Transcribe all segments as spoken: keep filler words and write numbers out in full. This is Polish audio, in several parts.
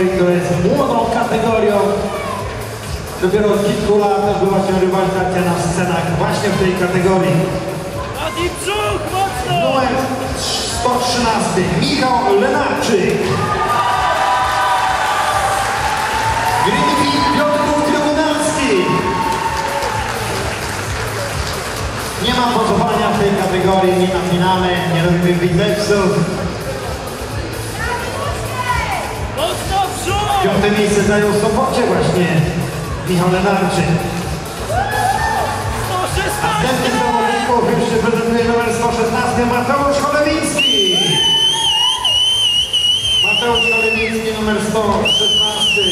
kategorii, która jest młodą kategorią. Dopiero od kilku lat odbyła się rywalizacja na scenach właśnie w tej kategorii. Mati brzuch, mocno! Numer sto trzynaście, Michał Lenarczyk. Gryfi Piotrków Trybunalski. Nie ma pozowania w tej kategorii, nie napinamy, nie robimy bicepsów. Mocno brzuch! Piąte miejsce zajął w Sopocie właśnie Michał Lenarczyk. sto szesnaście! Następny zawodników już się prezentuje numer sto szesnaście, Mateusz Cholewiński. Mateusz Cholewiński, numer sto szesnaście.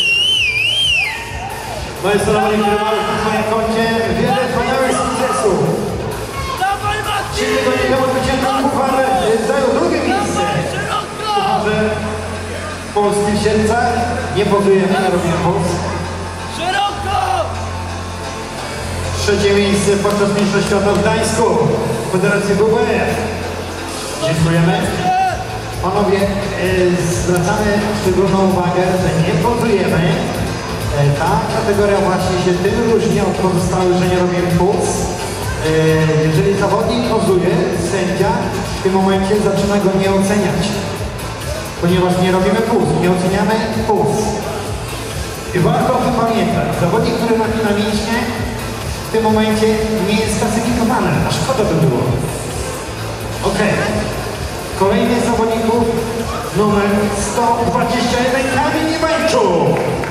No jest to zawodnik, który ma na swoim koncie wiele wspaniałych sukcesów. Dawaj, Mati! Dzięki do niego zwyciężał puchar, zajął drugie miejsce. Pucharze Polski w Siedlcach. Nie pozujemy, nie robimy poz. Szeroko! Trzecie miejsce podczas Mistrzostw Świata w Gdańsku w Federacji W W F. Dziękujemy. Panowie, e, zwracamy szczególną uwagę, że nie pozujemy. E, ta kategoria właśnie się tym różni od pozostałych, że nie robimy puls. E, jeżeli zawodnik pozuje, sędzia w tym momencie zaczyna go nie oceniać. Ponieważ nie robimy puls, nie oceniamy puls. I warto o tym pamiętać. Zawodnik, który napina mięśnie, w tym momencie nie jest klasyfikowany, a szkoda by było. Ok. Kolejny z zawodników, numer sto dwadzieścia jeden, Kamil Iwańczuk.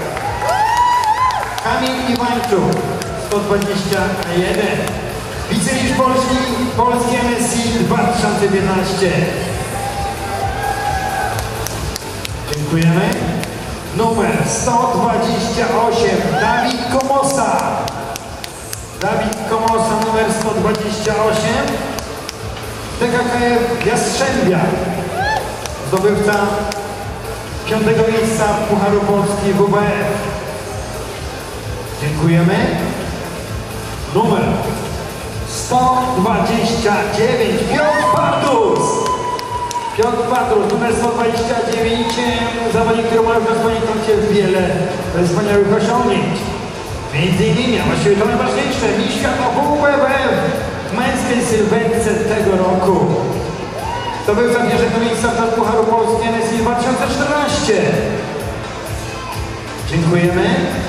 Kamil Iwańczuk, sto dwadzieścia jeden. Wicemistrz Polski, Polski M S I dwa tysiące jedenaście. Dziękujemy. Numer sto dwadzieścia osiem, Dawid Komosa. Dawid Komosa, numer sto dwadzieścia osiem. D K K F Jastrzębia. Zdobywca piątego miejsca Pucharu Polski W W F. Dziękujemy. Numer sto dwadzieścia dziewięć, Piotr Bartus. Piotr Bartus, numer sto dwadzieścia dziewięć, zawodnik, który ma już na swoim koncie wiele wspaniałych osiągnięć. Między innymi, a właściwie to najważniejsze, mistrz świata W W F w męskiej sylwetce tego roku. Zdobywca pierwszego miejsca w Pucharu Polski N S I dwa tysiące czternaście. Dziękujemy.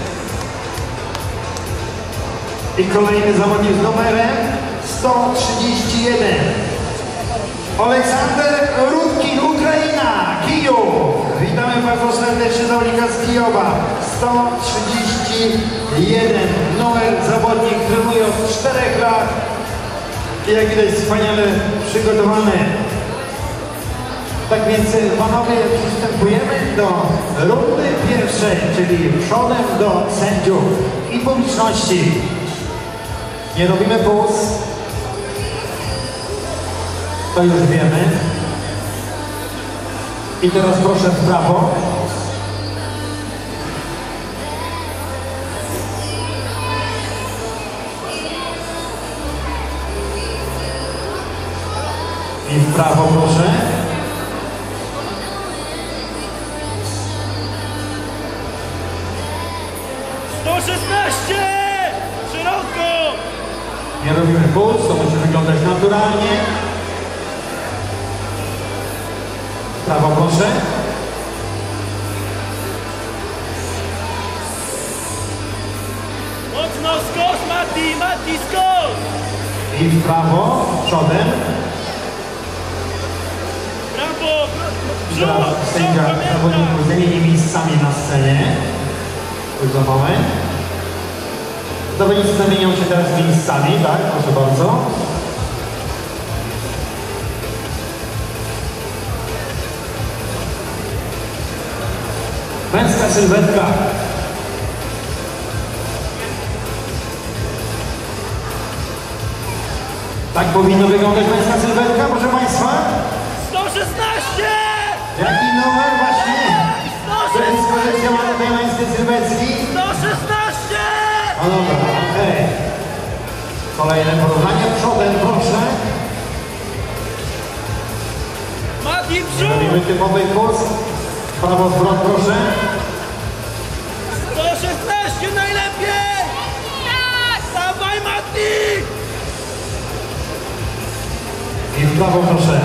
I kolejny zawodnik z numerem sto trzydzieści jeden. Aleksander Rudkin, Ukraina, Kijów. Witamy bardzo serdecznie zawodnika z Kijowa. sto trzydzieści jeden. Numer zawodnik trenuje od czterech lat. I jak widać wspaniale przygotowany. Tak więc panowie, przystępujemy do rundy pierwszej, czyli przodem do sędziów i publiczności. Nie robimy puls. To już wiemy. I teraz proszę w prawo. I w prawo proszę. sto szesnaście! Szeroko! Nie robimy puls, to musi wyglądać naturalnie. W prawo proszę. Mocno skos, Mati! Mati, skos! I w prawo, przodem. Brawo! Teraz Brzuch! sędzia zawodników zamieni miejscami na scenie. Już za moment. Zawodnicy zamienią się teraz miejscami, tak? Proszę bardzo. Męska sylwetka. Tak powinno wyglądać męska sylwetka, proszę Państwa. sto szesnaście! Jaki numer właśnie? Predyspozycja ma tej męskiej sylwetki. sto szesnaście! No dobra, okej. Okay. Kolejne porównanie przodem, proszę. Mati, Nie robimy brzuch! typowej puls. Prawo zwrot, proszę. sto szesnaście najlepiej! Tak! Dawaj, Mati! I w prawo, proszę.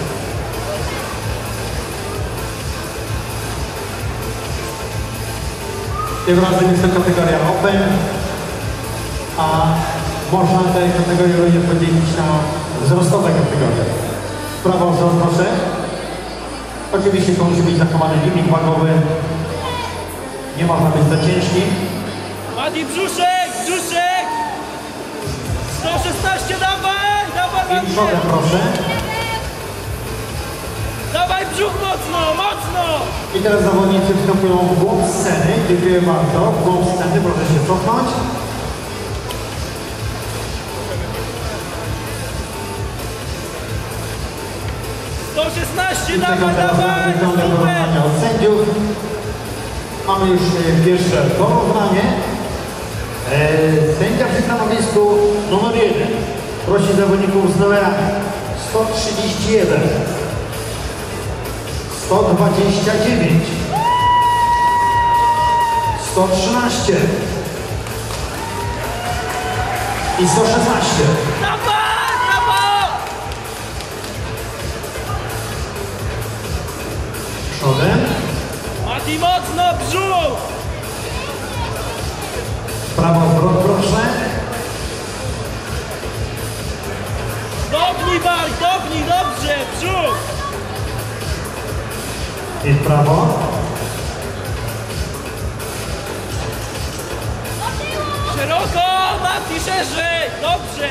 Tym razem jest to kategoria Open, a można tę kategorię również podzielić na wzrostowe kategorie. W prawo wzrost, proszę. Oczywiście to musi być zachowany limit wagowy. Nie można być za ciężki. Mati, brzuszek! Brzuszek! sto szesnaście, dawaj! Dawaj, I Mati! przodem, proszę. Dawaj brzuch mocno, mocno! I teraz zawodnicy wstępują w głąb sceny. Dziękuję bardzo. W głąb sceny proszę się cofnąć. sto szesnaście, I czekam dawaj, teraz na dawaj! wyglądy Super! porównania od sędziów. Mamy już e, pierwsze porównanie. E, sędzia przy stanowisku numer jeden prosi zawodników z numerami sto trzydzieści jeden, sto dwadzieścia dziewięć, sto trzynaście i sto szesnaście. Dawaj, brawo! Przodem. Mati, mocno, brzuch! Prawo zwrot, proszę. Dopnij bark, dopnij, dobrze, brzuch! I w prawo. Szeroko, Mati, szerzej, dobrze!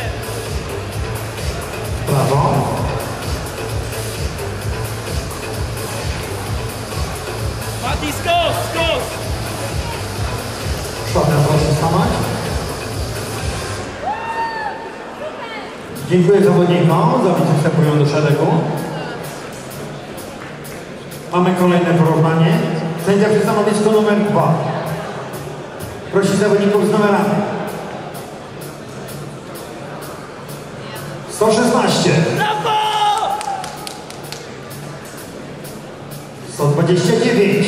W prawo. Mati, skos, skos! Przodem proszę stanąć. Dziękuję zawodnikom. Zawodnicy wstępują do szeregu. Mamy kolejne porównanie. Sędzia przy stanowisku numer dwa prosi zawodników z numerami sto szesnaście, Brawo! sto dwadzieścia dziewięć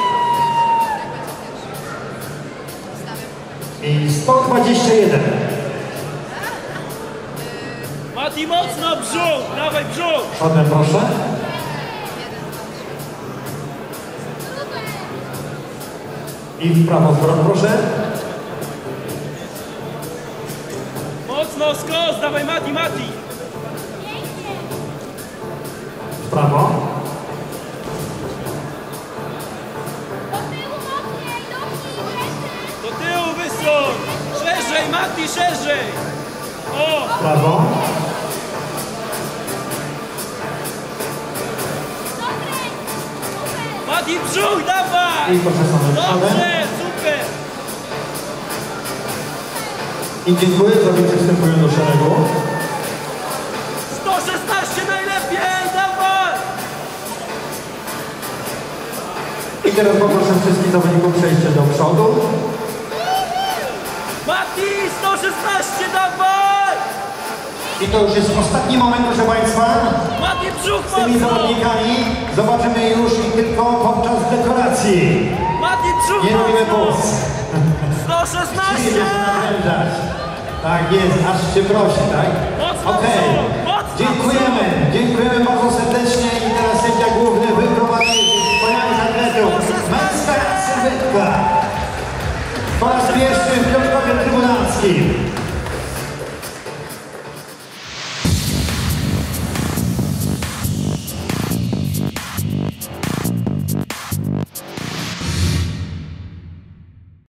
i sto dwadzieścia jeden. Mati, mocno, brzuch, dawaj, brzuch! Przodem proszę. I w prawo zwrot, proszę. Mocno, skos, dawaj, Mati, Mati! W prawo. Do tyłu wysuń! Szerzej, Mati, szerzej! O! W prawo. Mati, brzuch, dawaj! I proszę stanąć przodem. Dobrze, super! I dziękuję, zawodnicy wstępują do szeregu. sto szesnaście najlepiej, dawaj! I teraz poproszę wszystkich zawodników przejście do przodu. Mati, sto szesnaście, dawaj! I to już jest ostatni moment, proszę Państwa. Mati, brzuch Z tymi mocno! zawodnikami zobaczymy już ich tylko podczas dekoracji. Mati, brzuch Nie robimy mocno! puz. sto Idzie szesnaście! się naprężać. Tak jest, aż cię prosi, tak? Mocno, Okej. brzuch, mocno, Dziękujemy. Dziękujemy bardzo serdecznie i teraz sędzia główny wyprowadzi wspaniałych atletów. Męska sylwetka. Po raz pierwszy w piątkowie trybunalskim.